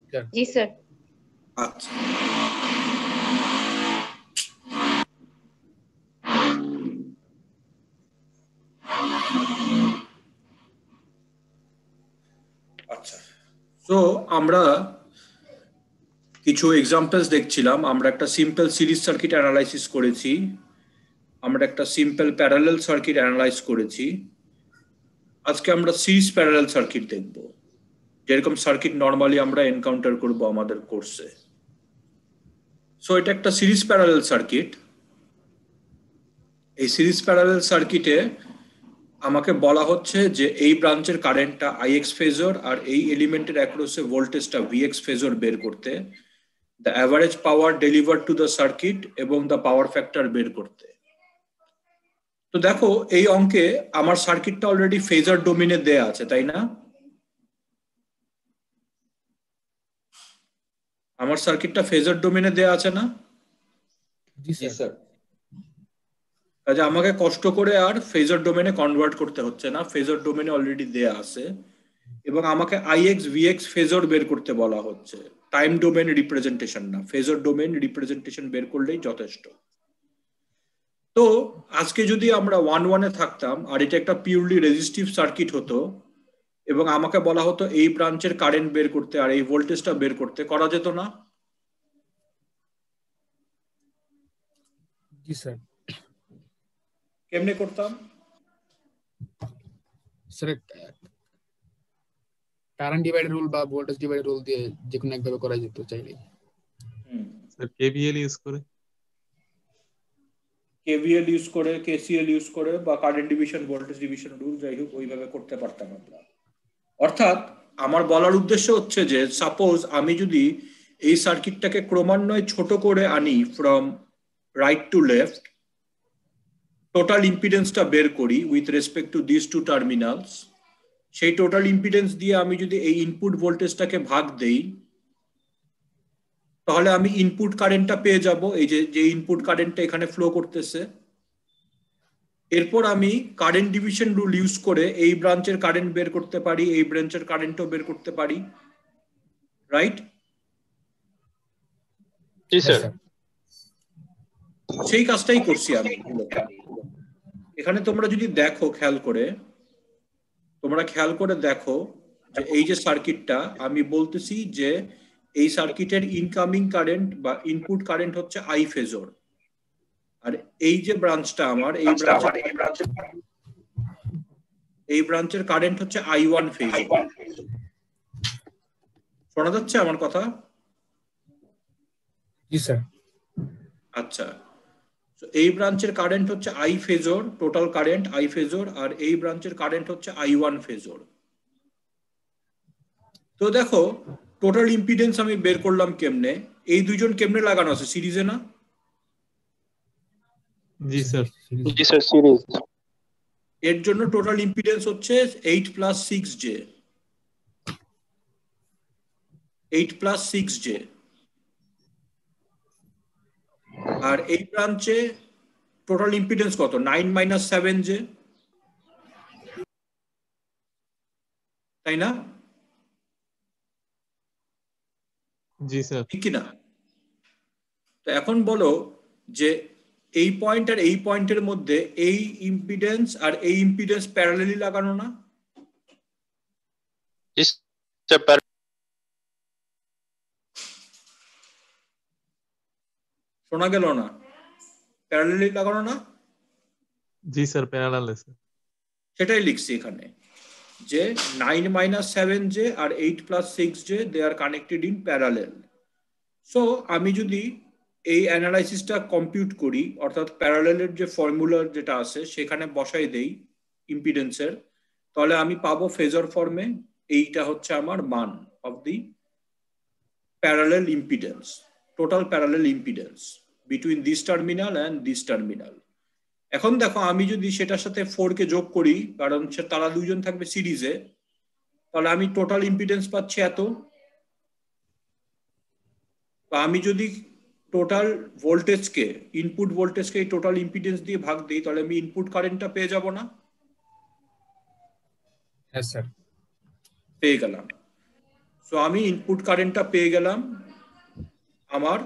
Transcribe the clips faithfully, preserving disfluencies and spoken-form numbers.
জি sir. আচ্ছা, আচ্ছা so আমরা কিছু এক্সাম্পলস দেখছিলাম। আমরা একটা সিম্পল সিরিজ সার্কিট অ্যানালাইসিস করেছি, আমরা একটা সিম্পল প্যারালাল সার্কিট অ্যানালাইজ করেছি। আজকে আমরা সিরিজ প্যারালাল সার্কিট দেখব, যেরকম সার্কিট নর্মালি আমরা এনকাউন্টার করব আমাদের কোর্সে। সো এটা একটা সিরিজ প্যারালাল সার্কিট। এই সিরিজ প্যারালাল সার্কিটে আমাকে বলা হচ্ছে যে এই ব্রাঞ্চের কারেন্টটা আইএক্স ফেজর আর এই এলিমেন্টের অ্যাক্রসে ভোল্টেজটা ভিএক্স ফেজর বের করতে, the average power deliver to the circuit এবং দ্য পাওয়ার ফ্যাক্টর বের করতে। তো দেখো এই অঙ্কে আমার সার্কিটটা অলরেডি ফেজর ডোমেনে দেয়া আছে, তাই না? আমার সার্কিটটা ফেজর ডোমেনে দেয়া আছে না? জি স্যার। কাজে আমাকে কষ্ট করে আর ফেজর ডোমেনে কনভার্ট করতে হচ্ছে না, ফেজর ডোমেনে অলরেডি দেয়া আছে। এবং আমাকে আইএক্স ভিএক্স ফেজর বের করতে বলা হচ্ছে, টাইম ডোমেন রিপ্রেজেন্টেশন না, ফেজর ডোমেন রিপ্রেজেন্টেশন বের করলেই যথেষ্ট। তো আজকে যদি আমরা ওয়ান ওয়ানে থাকতাম আর এটা একটা পিওরলি রেজিস্টিভ সার্কিট হতো এবং আমাকে বলা হতো এই ব্রাঞ্চের কারেন্ট বের করতে আর এই ভোল্টেজটা বের করতে, করা যেত না? জি স্যার। কেমনে করতাম? স্যার কারেন্ট ডিভাইডার রুল বা ভোল্টেজ ডিভাইডার রুল দিয়ে যে কোনো একভাবে করা যেত চাইলে। হুম, স্যার কেভিএল ইউজ করে, কেভিএল ইউজ করে, কেসিএল ইউজ করে বা current division voltage division rule, যাই হোক ওইভাবে করতে পারতাম আমরা। অর্থাৎ আমার বলার উদ্দেশ্য হচ্ছে যে সাপোজ আমি যদি এই সার্কিটটাকে ক্রমান্বয়ে ছোট করে আনি from right to left, total ইম্পিডেন্সটা বের করি with respect to this two terminals, সেই টোটাল ইম্পিডেন্স দিয়ে আমি যদি এই ইনপুট ভোল্টেজটাকে ভাগ দেই, তাহলে আমি ইনপুট কারেন্টটা পেয়ে যাব, এই যে যে ইনপুট কারেন্টটা এখানে ফ্লো করতেছে। এরপর আমি কারেন্ট ডিভিশন রুল ইউজ করে এই ব্রাঞ্চের কারেন্ট বের করতে পারি, এই ব্রাঞ্চের কারেন্টও বের করতে পারি, রাইট? জি স্যার। সেই কাজটাই করছি আমি। এখানে তোমরা যদি দেখো, খেয়াল করে তোমরা খেয়াল করে দেখো যে এই যে সার্কিটটা আমি বলতেছি যে এই সার্কিটের ইনকামিং কারেন্ট বা ইনপুট কারেন্ট হচ্ছে আই ফেজর, আর এই যে ব্রাঞ্চটা আমার এই ব্রাঞ্চের এই ব্রাঞ্চের কারেন্ট হচ্ছে আই ওয়ান ফেজর। শোনা যাচ্ছে আমার কথা? জি স্যার। আচ্ছা, এই ব্রাঞ্চের কারেন্ট হচ্ছে I phasor, total current I phasor, আর এই ব্রাঞ্চের কারেন্ট হচ্ছে আই ওয়ান ফেজর। তো দেখো টোটাল ইম্পিডেন্স আমি বের করলাম কেমনে, এই দুইজন কেমনে লাগানো আছে, সিরিজে না? জি স্যার। জি স্যার সিরিজ। এর জন্য টোটাল ইম্পিডেন্স হচ্ছে eight plus six j, eight plus six j. আর এই ব্রাঞ্চে টোটাল ইম্পিডেন্স কত, নাইন মাইনাস সেভেন জে, তাই না? জি স্যার। ঠিক কিনা? তো এখন বলো যে এই পয়েন্ট আর এই পয়েন্টের মধ্যে এই ইম্পিডেন্স আর এই ইম্পিডেন্স প্যারালালি লাগানো না? শোনা গেল না? প্যারালালি লাগানো না? জি স্যার প্যারালাল আছে। সেটাই লিখছি এখানে যে নাইন মাইনাস সেভেন জে আর eight plus six j they are connected in parallel. So আমি যদি এই অ্যানালাইসিসটা কম্পিউট করি, অর্থাৎ প্যারালেলের যে ফর্মুলা যেটা আছে সেখানে বসাই দেই ইম্পিডেন্সের, তাহলে আমি পাবো ফেজর ফর্মে এইটা হচ্ছে আমার মান of the parallel impedance, total parallel impedance between this terminal and this terminal. এখন দেখো আমি যদি সেটার সাথে ফোর কে যোগ করি, কারণ তারা দুইজন থাকবে সিরিজে, তাহলে আমি টোটাল ইম্পিডেন্স পাচ্ছি এত। তো আমি যদি টোটাল ভোল্টেজকে ইনপুট ভোল্টেজকে টোটাল ইম্পিডেন্স দিয়ে ভাগ দিই, তাহলে আমি ইনপুট কারেন্টটা পেয়ে যাব না? হ্যাঁ স্যার। পেয়ে গেলাম। সো আমি ইনপুট কারেন্টটা পেয়ে গেলাম আমার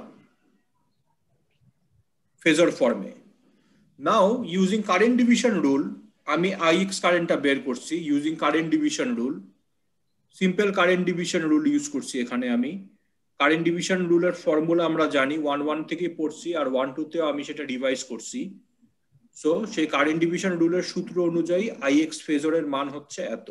ফেজর ফর্মে। Now using current division rule আমি আইএক্স কারেন্টটা বের করছি using current division rule. Simple current division rule use করছি এখানে আমি। কারেন্ট ডিভিশন রুলের ফর্মুলা আমরা জানি, ওয়ান ওয়ান থেকে পড়ছি আর ওয়ান টু তেও আমি সেটা রিভাইজ করছি। সো সেই কারেন্ট ডিভিশন রুলের সূত্র অনুযায়ী আইএক্স ফেজরের মান হচ্ছে এত।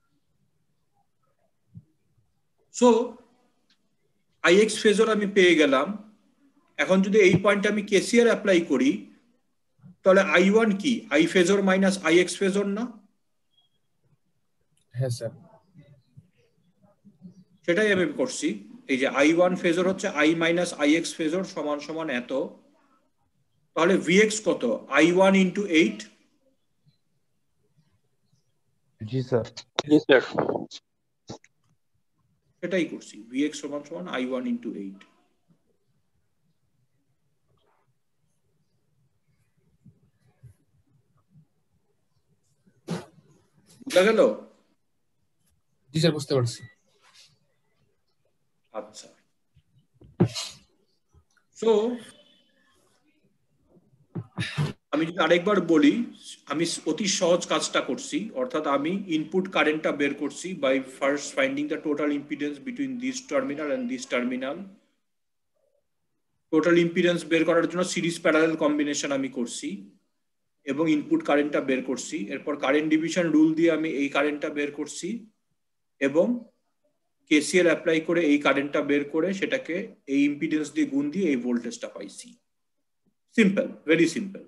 সো আইএক্স ফেজর আমি পেয়ে গেলাম। এখন যদি এই পয়েন্টে আমি কেসিআর অ্যাপ্লাই করি তাহলে আই ওয়ান কি I phasor minus IX phasor না? হ্যাঁ স্যার, সেটাই আমি করছি। এই যে আই ওয়ান ফেজর হচ্ছে আই মাইনাস আইএক্স ফেজর সমান সমান এত। তাহলে ভিএক্স কত? I one into eight. জি স্যার। জি স্যার। সেটাই করছি, ভিএক্স সমান সমান আই ওয়ান ইন্টু এইট। বুঝা গেল? জি স্যার, বুঝতে পারছি। আচ্ছা, সো আমি যদি আরেকবার বলি, আমি অতি সহজ কাজটা করছি, অর্থাৎ আমি ইনপুট কারেন্টটা বের করছি by first finding the total impedance between this terminal and this terminal. Total impedance বের করার জন্য সিরিজ প্যারালাল কম্বিনেশন আমি করছি এবং ইনপুট কারেন্টটা বের করছি। এরপর কারেন্ট ডিভিশন রুল দিয়ে আমি এই কারেন্টটা বের করছি এবং কেসিএল অ্যাপ্লাই করে এই কারেন্টটা বের করে সেটাকে এই ইম্পিডেন্স দিয়ে গুণ দিয়ে এই ভোল্টেজটা পাইছি। Simple, very simple.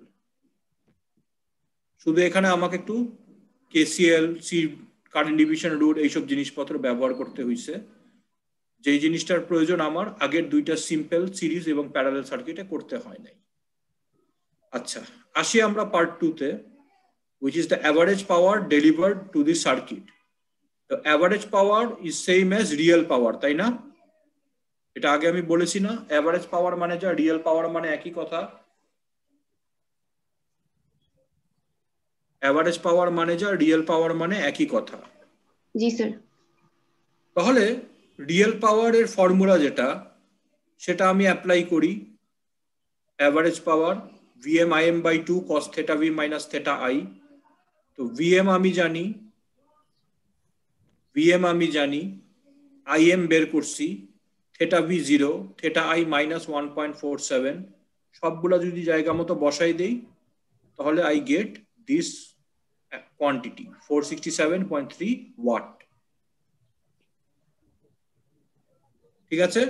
শুধু এখানে আমাকে একটু কেসিএল, সি কারেন্ট ডিভিশন রুল এইসব জিনিসপত্র ব্যবহার করতে হয়েছে, যেই জিনিসটার প্রয়োজন আমার আগের দুইটা সিম্পল সিরিজ এবং প্যারালাল সার্কিটে করতে হয় নাই। আচ্ছা, আসি আমরা পার্ট টু তে, which is the average power delivered to the circuit. The average power is same as real power, তাই না? এটা আগে আমি বলেছি না, average power মানে যা real power মানে একই কথা। average power মানে যা real power মানে একই কথা। জি স্যার। তাহলে রিয়েল পাওয়ারের ফর্মুলা যেটা, সেটা আমি অ্যাপ্লাই করি। Average power VM I M by two cos theta V minus theta I. তো ভিএম আমি জানি, ভিএম আমি জানি, আই এম বের করছি, theta V zero, theta I minus one point four seven. সবগুলা যদি জায়গা মতো বসাই দেই তাহলে I get this quantity four sixty seven point three watt. ঠিক আছে?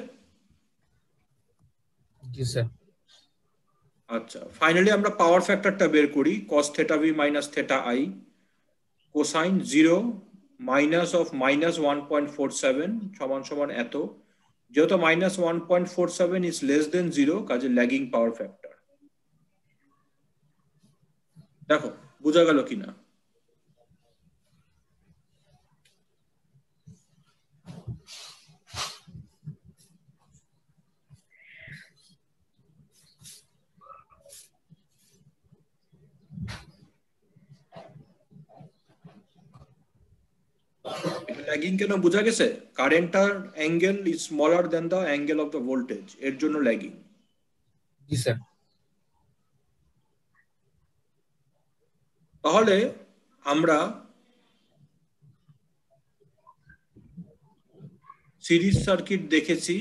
জি স্যার। আচ্ছা, ফাইনালি আমরা পাওয়ার ফ্যাক্টরটা বের করি, cos theta v minus theta i, cosine zero minus of minus one point four seven সমান সমান এত। যেহেতু minus one point four seven is less than zero, কাজে ল্যাগিং পাওয়ার ফ্যাক্টর। দেখো বোঝা গেল কিনা? ল্যাগিং কেন বোঝা গেছে? কারেন্টার angle is smaller than the angle of the voltage, এর জন্য ল্যাগিং। জি স্যার। তাহলে আমরা সিরিজ সার্কিট দেখেছি,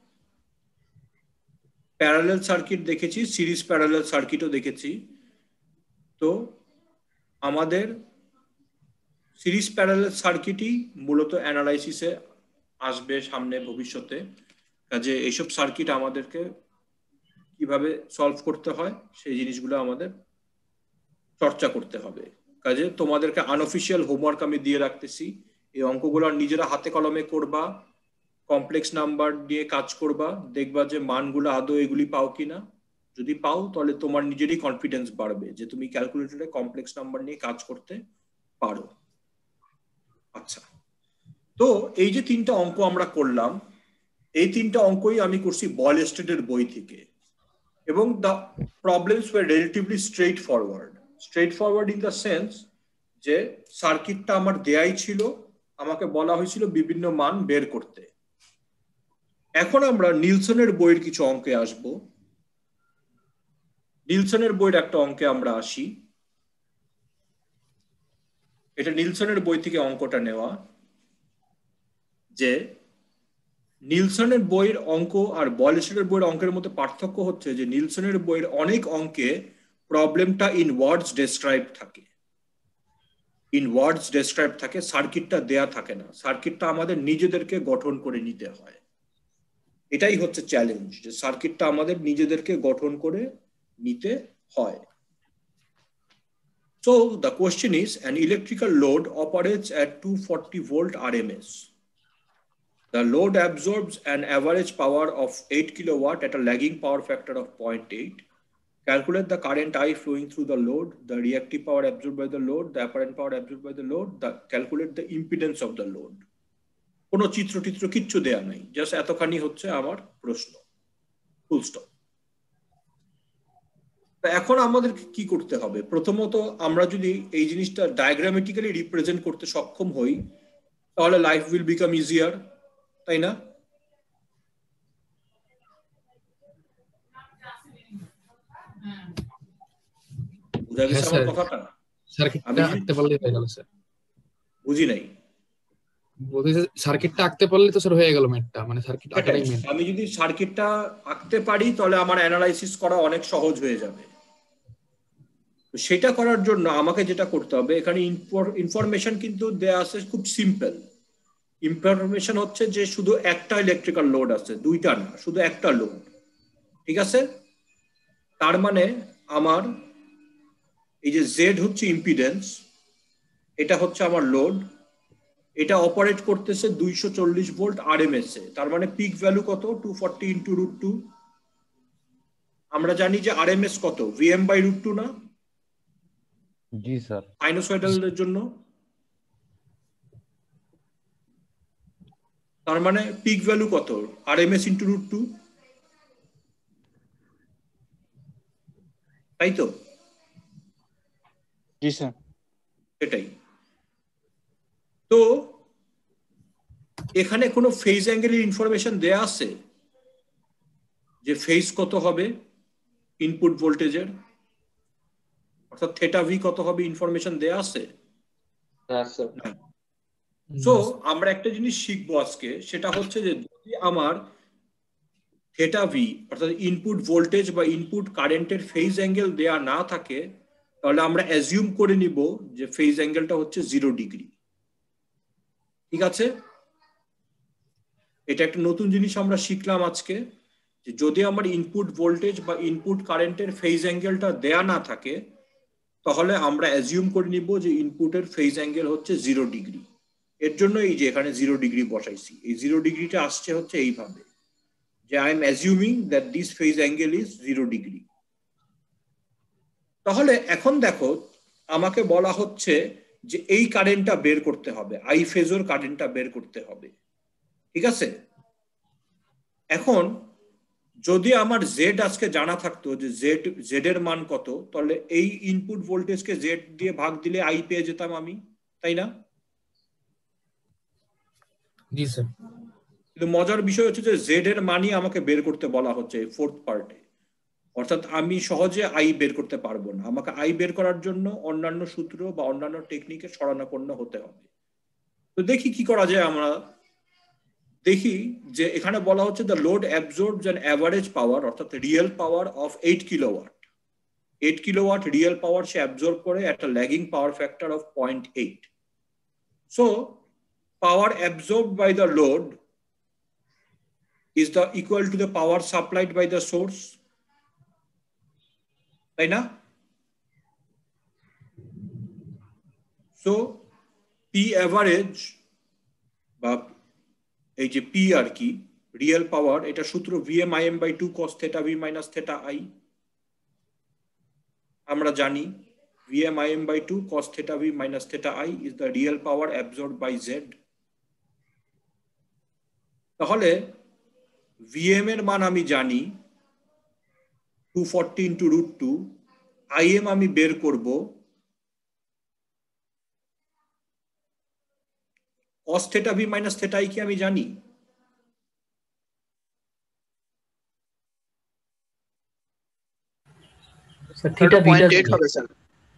প্যারালাল সার্কিট দেখেছি, সিরিজ প্যারালাল সার্কিটও দেখেছি। তো আমাদের সিরিজ প্যারালাল সার্কিটই মূলত অ্যানালাইসিসে আসবে সামনে ভবিষ্যতে। কাজে এইসব সার্কিট আমাদেরকে কিভাবে সলভ করতে হয় সেই জিনিসগুলো আমাদের চর্চা করতে হবে। কাজে তোমাদেরকে আনঅফিসিয়াল হোমওয়ার্ক আমি দিয়ে রাখতেছি, এই অঙ্কগুলো নিজেরা হাতে কলমে করবা, কমপ্লেক্স নাম্বার নিয়ে কাজ করবা, দেখবা যে মানগুলো আদৌ এগুলি পাও কিনা। যদি পাও তাহলে তোমার নিজেরই কনফিডেন্স বাড়বে যে তুমি ক্যালকুলেটরে কমপ্লেক্স নাম্বার নিয়ে কাজ করতে পারো। আচ্ছা, তো এই যে তিনটা অঙ্ক আমরা করলাম, এই তিনটা অঙ্কই আমি করছি বয়েলস্টেডের বই থেকে, এবং the problems were relatively straightforward. Straightforward in the sense যে সার্কিটটা আমার দেয়াই ছিল, আমাকে বলা হয়েছিল বিভিন্ন মান বের করতে, এখন আমরা নিলসনের বইয়ের কিছু অঙ্কে আসব। নিলসনের বইয়ের একটা অঙ্কে আমরা আসি। এটা নিলসনের বই থেকে অঙ্কটা নেওয়া, যে নিলসনের বইয়ের অঙ্ক আর বয়লেশনের বইয়ের অঙ্কের মধ্যে পার্থক্য হচ্ছে যে নিলসনের বইয়ের অনেক অঙ্কে প্রবলেমটা ইন ওয়ার্ডস ডেসক্রাইব থাকে, ইন ওয়ার্ডস ডেসক্রাইব থাকে, সার্কিটটা দেয়া থাকে না, সার্কিটটা আমাদের নিজেদেরকে গঠন করে নিতে হয়। এটাই হচ্ছে চ্যালেঞ্জ, যে সার্কিটটা আমাদের নিজেদেরকে গঠন করে নিতে হয়। So the question is, an electrical load operates at two hundred forty volt R M S. The load absorbs an average power of eight kilowatt at a lagging power factor of zero point eight. Calculate the current I flowing through the load, the reactive power absorbed by the load, the apparent power absorbed by the load, the calculate the impedance of the load. কোনো চিত্র টিত্র কিচ্ছু দেয়া নাই, just এতখানি হচ্ছে আমার প্রশ্ন, full stop. এখন আমাদের কি করতে হবে? প্রথমত আমরা যদি এই জিনিসটা ডায়াগ্রামেটিক্যালি রিপ্রেজেন্ট করতে সক্ষম হই, তাহলে লাইফ উইল বিকাম ইজিয়ার, তাই না? বুঝা গেছে আমার কথাটা? সার্কিটটা আঁকতে পারলে হয়ে গেল স্যার। বুঝি নাই। বলতেছে সার্কিটটা আঁকতে পারলে তো স্যার হয়ে গেল ম্যাথটা, মানে সার্কিট আঁকাটাই মেন। আমি যদি সার্কিটটা আঁকতে পারি তাহলে আমার অ্যানালাইসিস করা অনেক সহজ হয়ে যাবে। সেটা করার জন্য আমাকে যেটা করতে হবে, এখানে ইনফরমেশন কিন্তু দেয়া আছে খুব সিম্পল। ইনফরমেশন হচ্ছে যে শুধু একটা ইলেকট্রিক্যাল লোড আছে, দুইটা না, শুধু একটা লোড। ঠিক আছে? তার মানে আমার এই যে জেড হচ্ছে ইম্পিডেন্স, এটা হচ্ছে আমার লোড, এটা অপারেট করতেছে দুইশো চল্লিশ ভোল্ট আরএমএস এ। তার মানে পিক ভ্যালু কত? Two forty into root two. আমরা জানি যে আরএমএস কত? ভিএম বাই রুট টু না? জি স্যার। সাইনোসয়েডালের জন্য। তার মানে পিক ভ্যালু কত? আরএমএস ইন্টু রুট টু, তাই তো? জি স্যার। সেটাই তো। এখানে কোনো ফেজ অ্যাঙ্গেলের ইনফরমেশন দেয়া আছে যে ফেজ কত হবে ইনপুট ভোল্টেজের, অর্থাৎ থেটা ভি কত হবে, ইনফরমেশন দেয়া আছে? সো আমরা একটা জিনিস শিখবো আজকে, সেটা হচ্ছে যে যদি আমার থেটা ভি অর্থাৎ ইনপুট ভোল্টেজ বা ইনপুট কারেন্টের ফেজ অ্যাঙ্গেল দেয়া না থাকে, তাহলে আমরা অ্যাজিউম করে নিব যে ফেজ অ্যাঙ্গেলটা হচ্ছে জিরো ডিগ্রি। ঠিক আছে? এটা একটা নতুন জিনিস আমরা শিখলাম আজকে, যে যদি আমার ইনপুট ভোল্টেজ বা ইনপুট কারেন্টের ফেজ অ্যাঙ্গেলটা দেয়া না থাকে, তাহলে আমরা অ্যাজিউম করে নিব যে ইনপুটের ফেজ অ্যাঙ্গেল হচ্ছে জিরো ডিগ্রি। এর জন্য এই যে এখানে জিরো ডিগ্রি বসাইছি, এই জিরো ডিগ্রিটা আসছে হচ্ছে এইভাবে, যে I am assuming that this phase angle is zero degree. তাহলে এখন দেখো, আমাকে বলা হচ্ছে যে এই কারেন্টটা বের করতে হবে, আই ফেজর কারেন্টটা বের করতে হবে। ঠিক আছে? এখন যদি আমার জেড আজকে জানা থাকতো যে জেড জেড এর মান কত, তাহলে এই ইনপুট ভোল্টেজকে জেড দিয়ে ভাগ দিলে আই পেয়ে যেতাম আমি, তাই না? জি স্যার। কিন্তু মজার বিষয় হচ্ছে যে জেড এর মানই আমাকে বের করতে বলা হচ্ছে ফোর্থ পার্টে, অর্থাৎ আমি সহজে আই বের করতে পারবো না। আমাকে আই বের করার জন্য অন্যান্য সূত্র বা অন্যান্য টেকনিকে শরণাপন্ন হতে হবে। তো দেখি কি করা যায়। আমরা দেখি যে এখানে বলা হচ্ছে the load absorbs an average power, অর্থাৎ real power of eight kilowatt. Eight kilowatt real power সে অ্যাবজর্ব করে একটা lagging power factor of point eight. So power absorbed by the load is the equal to the power supplied by the source, তাই না? So P average বা এই যে P আর কি real power, এটা সূত্র VM IM by two cos theta V minus theta I. আমরা জানি VM IM by two cos theta V minus theta I is the real power absorbed by Z. তাহলে VM এর মান আমি জানি two forty into root two, IM আমি বের করব cos theta V minus theta I কি আমি জানি? Sir theta point beta eight হবে স্যার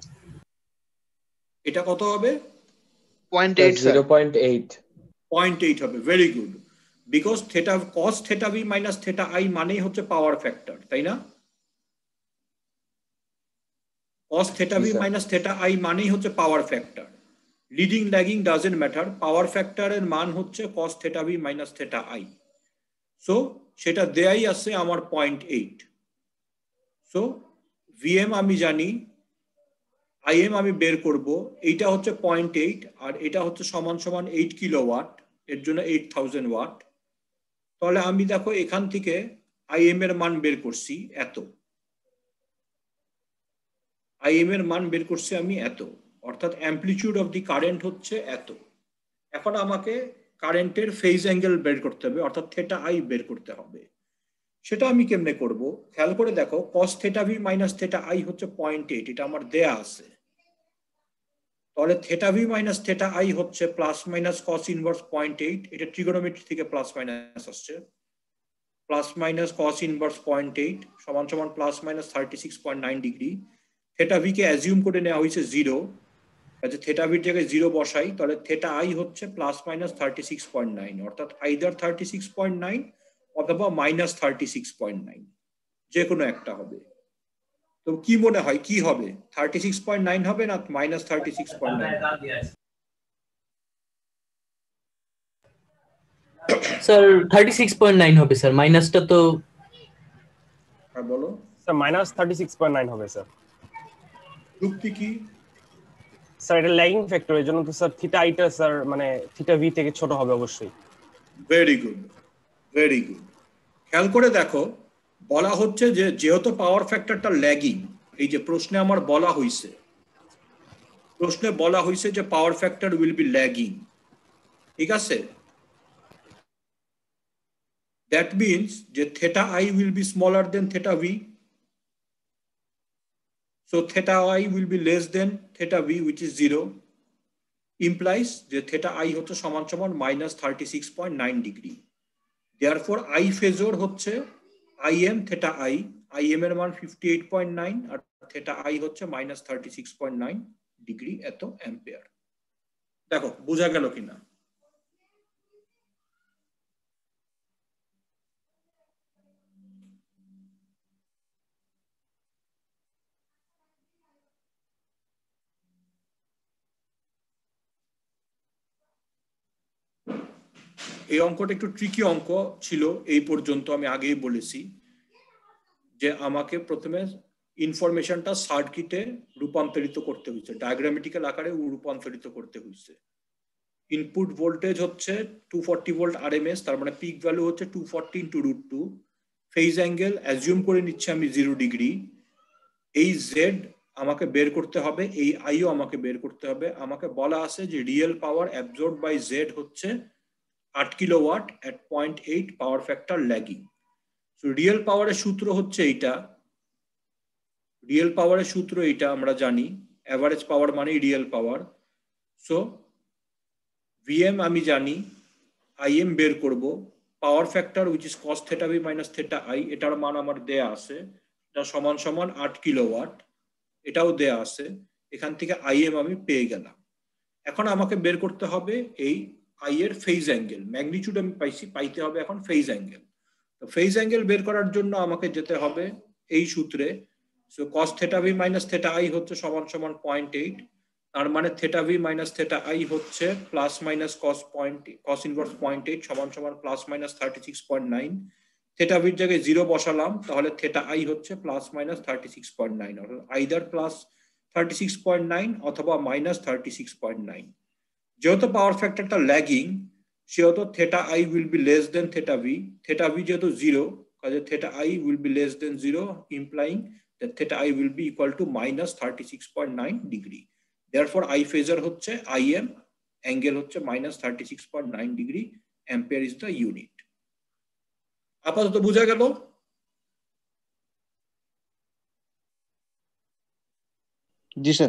এটা কত হবে point eight sir zero point eight zero point eight হবে very good because theta cos theta v minus theta i মানেই হচ্ছে পাওয়ার ফ্যাক্টর তাই না cos theta v minus theta i মানেই হচ্ছে power factor leading lagging doesn't matter পাওয়ার ফ্যাক্টরের মান হচ্ছে cos theta v minus theta i so সেটা দেয়াই আছে আমার zero point eight so vm আমি জানি im আমি বের করব এইটা হচ্ছে zero point eight আর এটা হচ্ছে সমান সমান eight কিলোওয়াট এর জন্য eight thousand ওয়াট তাহলে আমি দেখো এখান থেকে im এর মান বের করছি এত im এর মান বের করছি আমি এত অর্থাৎ অ্যামপ্লিটিউড অফ দি কারেন্ট হচ্ছে এত এখন আমাকে কারেন্টের ফেজ অ্যাঙ্গেল বের করতে হবে অর্থাৎ থিটা i বের করতে হবে সেটা আমি কেমনে করব খেয়াল করে দেখো cos theta v minus theta i হচ্ছে zero point eight এটা আমার দেয়া আছে তাহলে theta v minus theta i হচ্ছে plus minus cos inverse zero point eight এটা ট্রিগোনোমেট্রি থেকে প্লাস মাইনাস আসছে plus minus cos inverse zero point eight সমান সমান plus minus thirty-six point nine degree theta v কে অ্যাজিউম করে নেওয়া হয়েছে জিরো কাজে থিটা v এর জায়গায় জিরো বসাই তাহলে থিটা i হচ্ছে plus minus thirty-six point nine অর্থাৎ আইদার thirty-six point nine অথবা মাইনাস thirty-six point nine যে কোনো একটা হবে তো কি মনে হয় কি হবে thirty-six point nine হবে না minus thirty-six point nine sir thirty-six point nine হবে স্যার মাইনাসটা তো হ্যাঁ বলো sir minus thirty-six point nine হবে স্যার যুক্তি কি স্যার এটা ল্যাগিং ফ্যাক্টর এর জন্য তো স্যার থিটা i টা স্যার মানে থিটা v থেকে ছোট হবে অবশ্যই ভেরি গুড ভেরি গুড খেয়াল করে দেখো বলা হচ্ছে যে যেহেতু পাওয়ার ফ্যাক্টরটা ল্যাগিং এই যে প্রশ্নে আমার বলা হইছে প্রশ্নে বলা হইছে যে power factor will be lagging ঠিক আছে দ্যাট মিন্স যে theta i will be smaller than theta v so theta i will be less than theta v which is zero implies যে theta i হচ্ছে সমান সমান minus thirty-six point nine degree therefore i phasor হচ্ছে im theta i im এর মান fifty-eight point nine আর theta i হচ্ছে minus thirty-six point nine degree এত অ্যাম্পিয়ার দেখো বোঝা গেল কিনা এই অঙ্কটা একটু ট্রিকি অঙ্ক ছিল এই পর্যন্ত আমি আগেই বলেছি যে আমাকে প্রথমে ইনফরমেশনটা সার্কিটে রূপান্তরিত করতে হয়েছে ডায়াগ্রামেটিক্যাল আকারে রূপান্তরিত করতে হয়েছে ইনপুট ভোল্টেজ হচ্ছে two forty ভোল্ট আরএমএস তার মানে পিক ভ্যালু হচ্ছে two forty into root two phase angle assume করে নিচ্ছে আমি জিরো ডিগ্রি এই জেড আমাকে বের করতে হবে এই আইও আমাকে বের করতে হবে আমাকে বলা আছে যে real power absorbed by Z হচ্ছে eight kilowatt at zero point eight power factor lagging so real পাওয়ারের সূত্র হচ্ছে এইটা রিয়েল পাওয়ারের সূত্র এইটা আমরা জানি এভারেজ পাওয়ার মানে রিয়েল পাওয়ার সো ভিএম আমি জানি আইএম বের করব power factor which is cos theta v minus theta i এটার মান আমার দেয়া আছে এটা সমান সমান eight কিলোওয়াট এটাও দেয়া আছে এখান থেকে আইএম আমি পেয়ে গেলাম এখন আমাকে বের করতে হবে এই i এর ফেজ অ্যাঙ্গেল ম্যাগনিটিউড আমি পাইছি পাইতে হবে এখন ফেজ অ্যাঙ্গেল তো ফেজ অ্যাঙ্গেল বের করার জন্য আমাকে যেতে হবে এই সূত্রে so cos theta v minus theta i হচ্ছে সমান সমান zero point eight তার মানে theta v minus theta i হচ্ছে plus minus cos point cos inverse zero point eight সমান সমান plus minus thirty-six point nine theta v এর জায়গায় জিরো বসালাম তাহলে থিটা i হচ্ছে plus minus thirty-six point nine অর্থাৎ either plus thirty-six point nine অথবা মাইনাস thirty-six point nine যেহেতু পাওয়ার ফ্যাক্টরটা ল্যাগিং সেহেতু theta i will be less than theta v theta v যেহেতু জিরো কাজে theta i will be less than zero implying that theta i will be equal to minus thirty-six point nine degree therefore i phasor হচ্ছে im angle হচ্ছে minus thirty-six point nine degree ampere is the unit আপাতত বোঝা গেল জি sir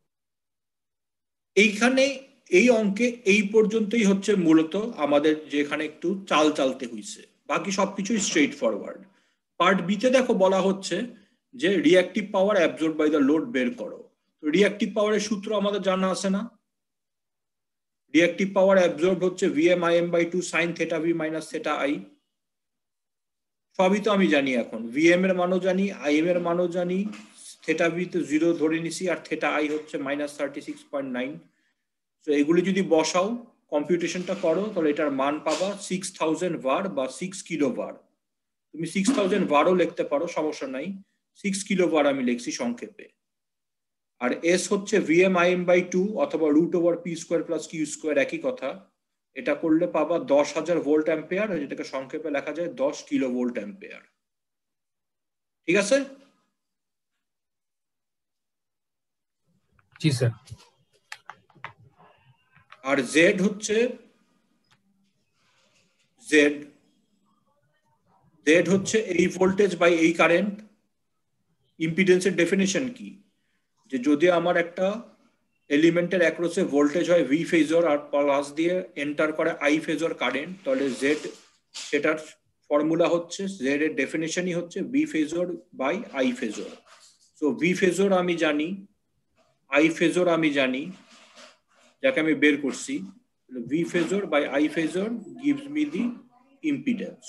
এইখানে এই অঙ্কে এই পর্যন্তই হচ্ছে মূলত আমাদের যেখানে একটু চাল চালতে হইছে বাকি সবকিছুই স্ট্রেট ফরওয়ার্ড পার্ট বি তে দেখো বলা হচ্ছে যে reactive power absorb by the load বের করো। তো রিঅ্যাক্টিভ পাওয়ারের সূত্র আমাদের জানা আছে না? রিঅ্যাক্টিভ পাওয়ার অ্যাবজর্ব হচ্ছে VM IM by two sine theta V minus theta I. সবই তো আমি জানি এখন, ভিএম এর মানও জানি, আইএম এর মানও জানি, থেটা ভি তো জিরো ধরে নিছি, আর থেটা আই হচ্ছে minus thirty six point nine. তো এগুলি যদি বসাও, কম্পিউটেশনটা করো, তাহলে এটার মান পাবা সিক্স থাউজেন্ড var বা সিক্স কিলো var। তুমি সিক্স থাউজেন্ড varও লিখতে পারো, সমস্যা নাই, সিক্স কিলো var আমি লিখছি সংক্ষেপে। আর এস হচ্ছে ভিএম আইএম বাই টু অথবা root over P square plus Q square, একই কথা। এটা করলে পাবা দশ হাজার ভোল্ট অ্যাম্পেয়ার, যেটাকে সংক্ষেপে লেখা যায় দশ কিলো ভোল্ট অ্যাম্পেয়ার। ঠিক আছে? জি স্যার। আর জেড হচ্ছে জেড জেড হচ্ছে এই ভোল্টেজ বাই এই কারেন্ট। ইম্পিডেন্সের ডেফিনেশন কি? যে যদি আমার একটা এলিমেন্টের অ্যাক্রসে ভোল্টেজ হয় ভি ফেজর আর প্লাস দিয়ে এন্টার করে আই ফেজর কারেন্ট, তাহলে জেড সেটার ফর্মুলা হচ্ছে, জেড এর ডেফিনেশনই হচ্ছে V phasor by I phasor. So V phasor আমি জানি, আই ফেজর আমি জানি, যাকে আমি বের করছি। V phasor by I phasor gives me the impedance.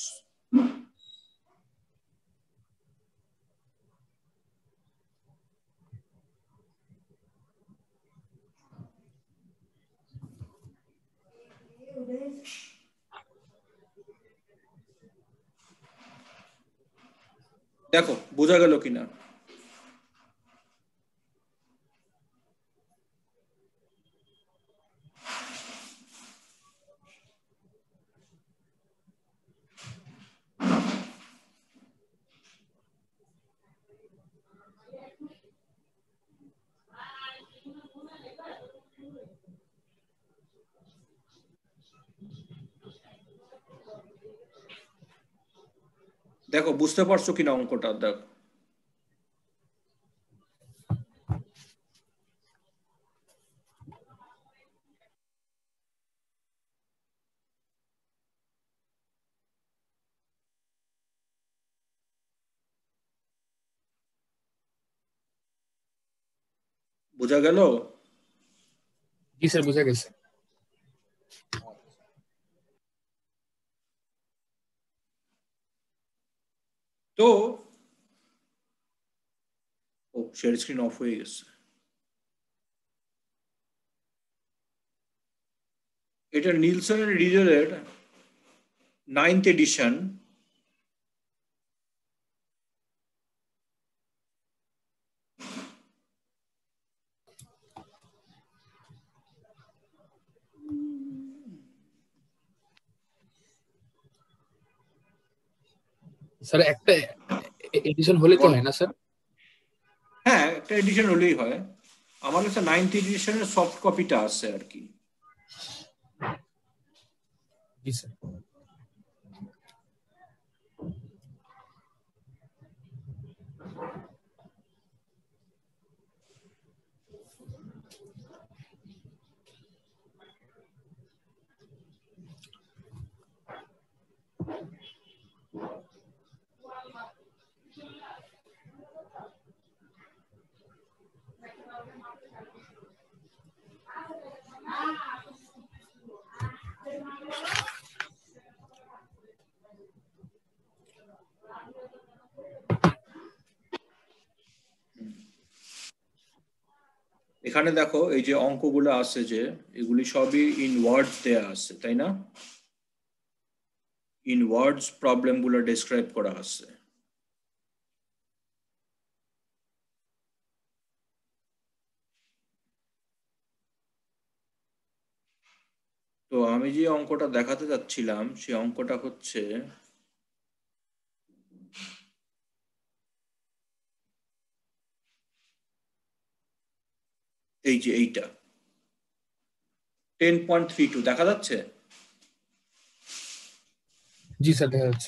দেখো বোঝা গেল কিনা? দেখো বুঝতে পারছো কিনা অঙ্কটা? দেখো বোঝা গেল? জি স্যার, বোঝা গেছে। তো ও শেয়ার স্ক্রিন অফ হয়ে গেছে। এটা নিলসন এন্ড রিডারের নাইনথ এডিশন। স্যার একটা এডিশন হলে তো হয় না স্যার? হ্যাঁ, একটা এডিশন হলেই হয়। আমার কাছে নাইনথ এডিশনের সফট কপিটা আছে আর কি। জি স্যার। এখানে দেখো এই যে অঙ্কগুলো আছে, যে এগুলি সবই ইন ওয়ার্ডস দেয়া আছে, তাই না? ইন ওয়ার্ডস প্রবলেম গুলো ডেসক্রাইব করা আছে। তো আমি যে অঙ্কটা দেখাতে যাচ্ছিলাম সেই অঙ্কটা হচ্ছে এই যে এইটা টেন পয়েন্ট থ্রি টু দেখা যাচ্ছে? জি স্যার, দেখা যাচ্ছে।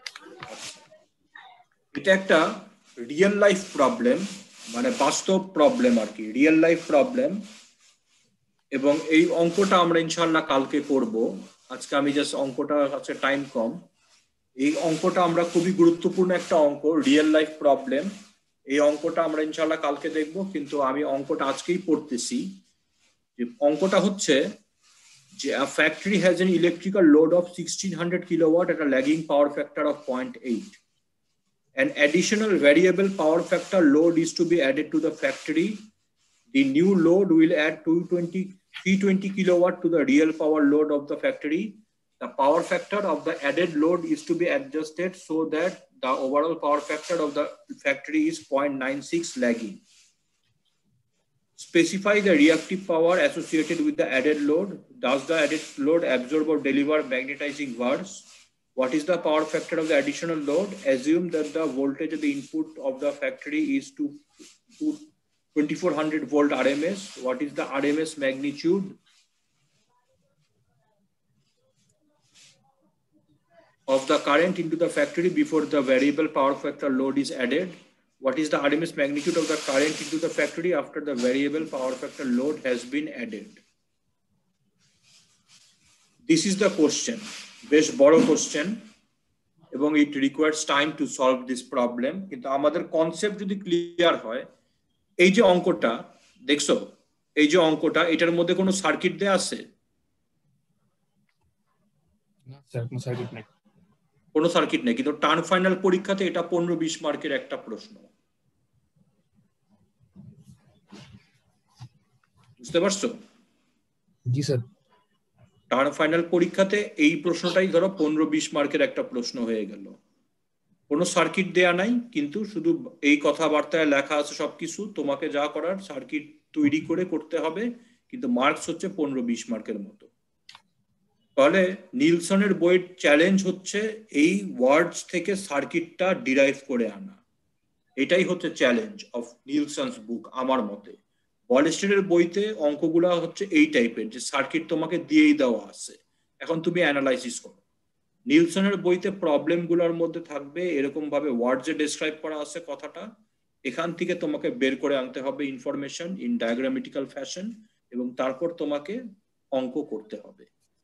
এটা একটা রিয়েল লাইফ প্রবলেম, মানে বাস্তব প্রবলেম আর কি, রিয়েল লাইফ প্রবলেম। এবং এই অঙ্কটা আমরা ইনশাআল্লাহ কালকে করব। আজকে আমি জাস্ট অঙ্কটা কাছে টাইম কম। এই অঙ্কটা আমরা খুবই গুরুত্বপূর্ণ একটা অঙ্ক, রিয়েল লাইফ প্রবলেম। এই অঙ্কটা আমরা ইনশাআল্লাহ কালকে দেখব, কিন্তু আমি অঙ্কটা আজকেই পড়তেছি। যে অঙ্কটা হচ্ছে যে a factory has an electrical load of sixteen hundred kilowatt at a lagging power factor of zero point eight. An additional variable power factor load is to be added to the factory. The new load will add two hundred twenty, three hundred twenty kilowatt to the real power load of the factory. The power factor of the added load is to be adjusted so that the overall power factor of the factory is zero point nine six lagging. Specify the reactive power associated with the added load. Does the added load absorb or deliver magnetizing bars? What is the power factor of the additional load? Assume that the voltage of the input of the factory is to, to twenty-four hundred volt R M S. What is the R M S magnitude of the current into the factory before the variable power factor load is added? What is the R M S magnitude of the current into the factory after the variable power factor load has been added? This is the question. বেশ বড় question এবং it requires time to solve this problem. কিন্তু আমাদের concept যদি clear হয়, এই যে অঙ্কটা দেখছো, এই যে অঙ্কটা, এটার মধ্যে কোনো সার্কিট দেয়া আছে? না স্যার, কোনো সার্কিট নেই। কোনো সার্কিট নেই, কিন্তু টার্ম ফাইনাল পরীক্ষাতে এটা পনেরো বিশ মার্কের একটা প্রশ্ন। বুঝতে পারছো? জি স্যার। টার্ম ফাইনাল পরীক্ষাতে এই প্রশ্নটাই ধরো পনেরো বিশ মার্কের একটা প্রশ্ন হয়ে গেল। কোনো সার্কিট দেয়া নাই, কিন্তু শুধু এই কথাবার্তায় লেখা আছে সবকিছু, তোমাকে যা করার সার্কিট তৈরি করে করতে হবে, কিন্তু মার্কস হচ্ছে পনেরো বিশ মার্কের মতো। তাহলে নিলসনের বইয়ের চ্যালেঞ্জ হচ্ছে এই ওয়ার্ডস থেকে সার্কিটটা ডিরাইভ করে আনা। এটাই হচ্ছে চ্যালেঞ্জ অফ নিলসনস বুক আমার মতে। বলস্টেডের বইতে অঙ্কগুলা হচ্ছে এই টাইপের, যে সার্কিট তোমাকে দিয়েই দেওয়া আছে, এখন তুমি অ্যানালাইসিস করো। নিলসনের বইতে প্রবলেমগুলোর মধ্যে থাকবে এরকম ভাবে ওয়ার্ডসে ডেসক্রাইব করা আছে কথাটা, এখান থেকে তোমাকে বের করে আনতে হবে ইনফরমেশন ইন ডায়াগ্রামেটিক্যাল ফ্যাশন, এবং তারপর তোমাকে অঙ্ক করতে হবে।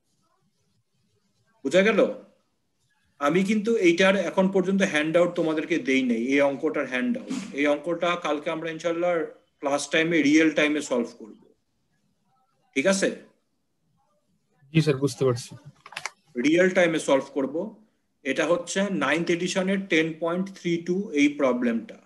বুঝা গেল? আমি কিন্তু এইটার এখন পর্যন্ত হ্যান্ড আউট তোমাদেরকে দেই নাই, এই অঙ্কটার হ্যান্ড আউট। এই অঙ্কটা কালকে আমরা ইনশাআল্লাহ ক্লাস টাইমে রিয়েল টাইমে সলভ করব, ঠিক আছে? জি স্যার, বুঝতে পারছি। রিয়েল টাইমে সলভ করব। এটা হচ্ছে নাইন্থ এডিশনের টেন পয়েন্ট থ্রি টু এই প্রবলেমটা।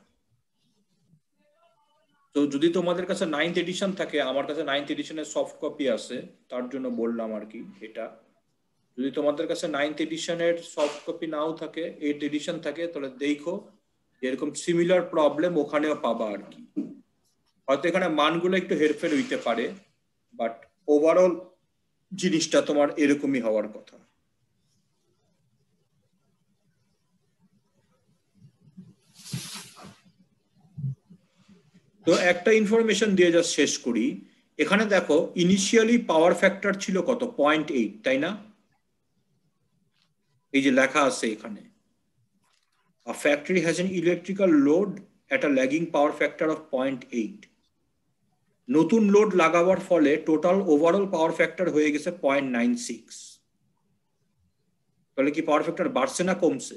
তো যদি তোমাদের কাছে নাইন্থ এডিশন থাকে, আমার কাছে নাইন্থ এডিশনের সফট কপি আছে, তার জন্য বললাম আর কি এটা। যদি তোমাদের কাছে নাইন্থ এডিশনের সফট কপি নাও থাকে, এইট এডিশন থাকে, তাহলে দেখো এরকম সিমিলার প্রবলেম ওখানেও পাবা আর কি। হয়তো এখানে মানগুলো একটু হেরফের হইতে পারে, বাট ওভারঅল জিনিসটা তোমার এরকমই হওয়ার কথা। তো একটা ইনফরমেশন দিয়ে যা শেষ করি। এখানে দেখো ইনিশিয়ালি পাওয়ার ফ্যাক্টর ছিল কত? পয়েন্ট এইট, তাই না? এই যে লেখা আছে এখানে, a factory has an electrical load at a lagging power factor of zero point eight. নতুন লোড লাগাবার ফলে টোটাল ওভারঅল পাওয়ার ফ্যাক্টর হয়ে গেছে zero point nine six। তাহলে কি পাওয়ার ফ্যাক্টর বাড়ছে না কমছে?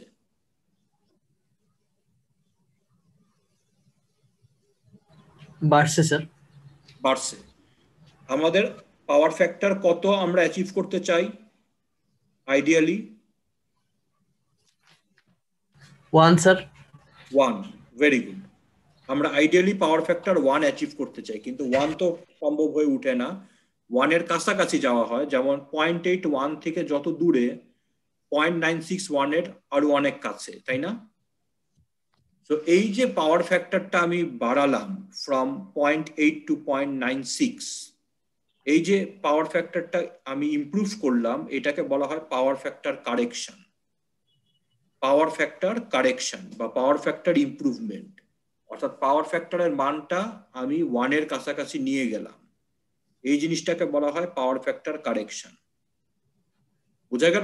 বাড়ছে স্যার। বাড়ছে। আমাদের পাওয়ার ফ্যাক্টর কত আমরা অ্যাচিভ করতে চাই ideally? One sir. One, very good. আমরা ideally power factor one achieve করতে চাই, কিন্তু ওয়ান তো সম্ভব হয়ে উঠে না। ওয়ানের কাছাকাছি যাওয়া হয়, যেমন পয়েন্ট এইট ওয়ান থেকে যত দূরে, পয়েন্ট নাইন সিক্স ওয়ানের আরো অনেক কাছে, তাই না? তো এই যে পাওয়ার ফ্যাক্টরটা আমি বাড়ালাম from point eight to point nine six, এই যে পাওয়ার ফ্যাক্টরটা আমি ইমপ্রুভ করলাম, এটাকে বলা হয় power factor correction. Power factor correction বা পাওয়ার ফ্যাক্টর ইমপ্রুভমেন্ট, অর্থাৎ পাওয়ার ফ্যাক্টরের মানটা আমি ওয়ানের কাছাকাছি নিয়ে গেলাম, এই জিনিসটাকে বলা হয় পাওয়ার ফ্যাক্টর কারেকশন। বুঝা গেল?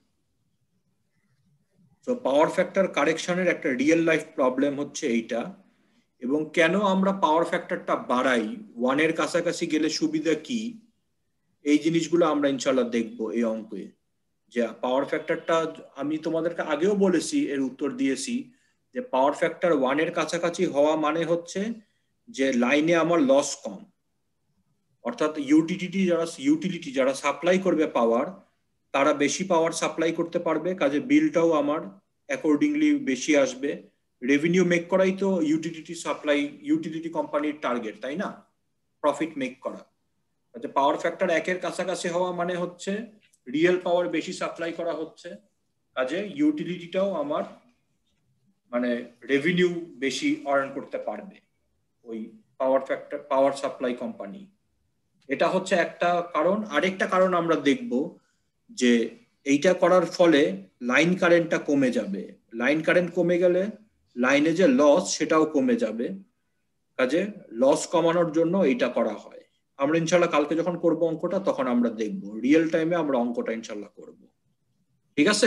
তো পাওয়ার ফ্যাক্টর কারেকশনের একটা রিয়েল লাইফ প্রবলেম হচ্ছে এইটা। এবং কেন আমরা পাওয়ার ফ্যাক্টরটা বাড়াই, ওয়ানের কাছাকাছি গেলে সুবিধা কি, এই জিনিসগুলো আমরা ইনশাল্লাহ দেখবো এই অঙ্কে। যে পাওয়ার ফ্যাক্টরটা আমি তোমাদেরকে আগেও বলেছি, এর উত্তর দিয়েছি, যে পাওয়ার ফ্যাক্টর ওয়ান এর কাছাকাছি হওয়া মানে হচ্ছে যে লাইনে আমার লস কম, অর্থাৎ ইউটিলিটি যারা ইউটিলিটি যারা সাপ্লাই করবে পাওয়ার তারা বেশি পাওয়ার সাপ্লাই করতে পারবে, কাজে বিলটাও আমার অ্যাকর্ডিংলি বেশি আসবে। রেভিনিউ মেক করাই তো ইউটিলিটি সাপ্লাই ইউটিলিটি কোম্পানির টার্গেট, তাই না? প্রফিট মেক করা। কাজে পাওয়ার ফ্যাক্টর একের কাছাকাছি হওয়া মানে হচ্ছে রিয়েল পাওয়ার বেশি সাপ্লাই করা হচ্ছে, কাজে ইউটিলিটিটাও আমার মানে রেভিনিউ বেশি আর্ন করতে পারবে ওই power factor power supply company. এটা হচ্ছে একটা কারণ। আরেকটা কারণ আমরা দেখব যে এইটা করার ফলে লাইন কারেন্টটা কমে যাবে। লাইন কারেন্ট কমে গেলে লাইনে যে লস সেটাও কমে যাবে, কাজে লস কমানোর জন্য এইটা করা হয়। আমরা ইনশাল্লাহ কালকে যখন করব অঙ্কটা তখন আমরা দেখব, রিয়েল টাইমে আমরা অঙ্কটা ইনশাল্লাহ করব। ঠিক আছে?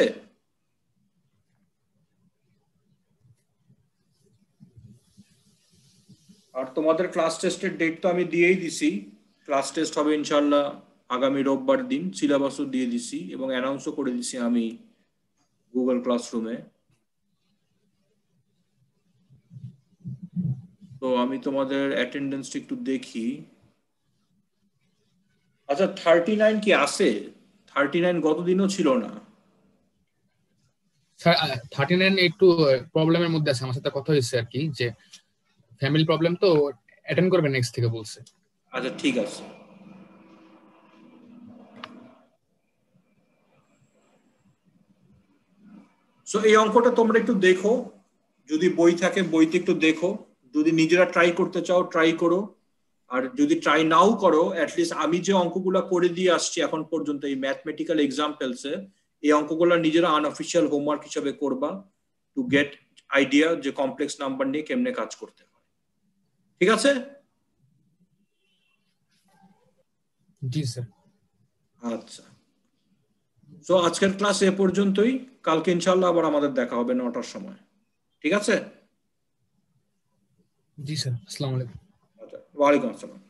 আর তোমাদের ক্লাস টেস্টের ডেট তো আমি দিয়েই দিছি। ক্লাস টেস্ট হবে ইনশাল্লাহ আগামী রোববার দিন, সিলেবাসও দিয়ে দিছি এবং অ্যানাউন্সও করে দিছি আমি গুগল ক্লাসরুমে। তো আমি তোমাদের অ্যাটেন্ডেন্সটা একটু দেখি। আচ্ছা, থার্টি নাইন কি আছে? থার্টি নাইন গতদিনও ছিল না। থার্টি নাইন একটু প্রবলেমের মধ্যে আছে, আমার সাথে কথা হয়েছে আর কি, যে ফ্যামিলি প্রবলেম, তো অ্যাটেন্ড করবে নেক্সট থেকে বলছে। আচ্ছা ঠিক আছে। সো এই অঙ্কটা তোমরা একটু দেখো, যদি বই থাকে বইতে একটু দেখো, যদি নিজেরা ট্রাই করতে চাও ট্রাই করো, আর যদি ট্রাই নাও করো অ্যাটলিস্ট আমি যে অঙ্কগুলো করে দিয়ে আসছি এখন পর্যন্ত এই ম্যাথমেটিক্যাল এক্সাম্পলসে, এই অঙ্কগুলো নিজেরা আনঅফিশিয়াল হোমওয়ার্ক হিসেবে করবা টু গেট আইডিয়া যে কমপ্লেক্স নাম্বার নিয়ে কেমনে কাজ করতে হয়। ঠিক আছে? জি স্যার। আচ্ছা, সো আজকের ক্লাস এ পর্যন্তই। কালকে ইনশাআল্লাহ আবার আমাদের দেখা হবে নটার সময়। ঠিক আছে? জি স্যার, আসসালামু আলাইকুম। আচ্ছা, ওয়ালাইকুম আসসালাম।